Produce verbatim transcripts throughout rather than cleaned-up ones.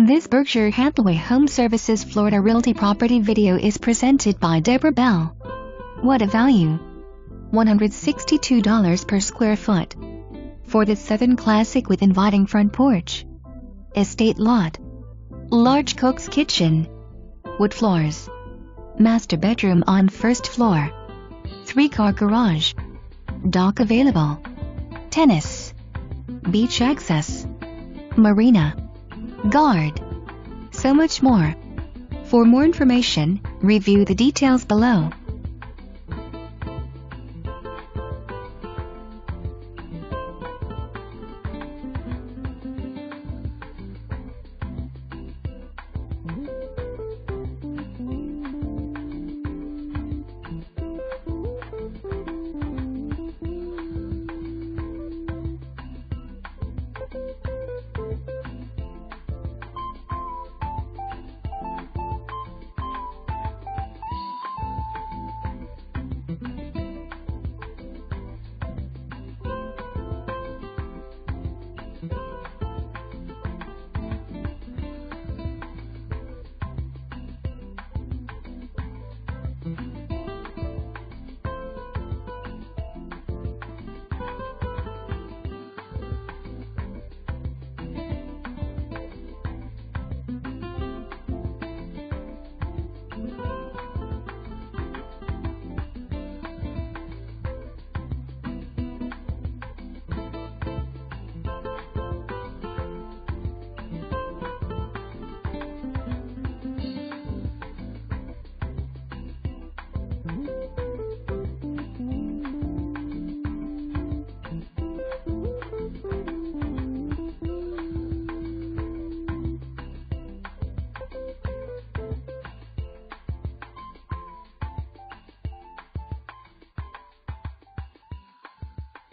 This Berkshire Hathaway HomeServices Florida Realty property video is presented by Deborah Bell. What a value! one hundred sixty-two dollars per square foot. For this Southern classic with inviting front porch, estate lot, large cook's kitchen, wood floors, master bedroom on first floor, three-car garage, dock available, tennis, beach access, marina, guard, so much more. For more information, review the details below.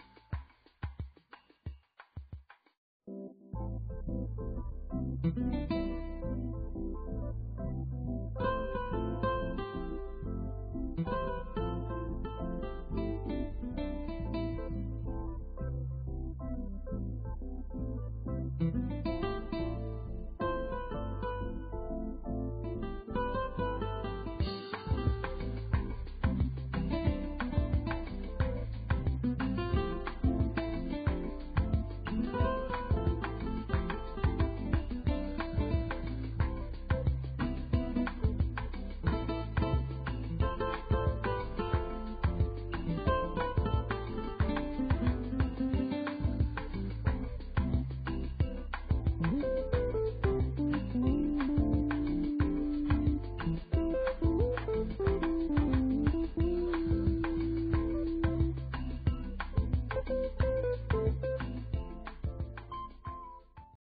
Thank you.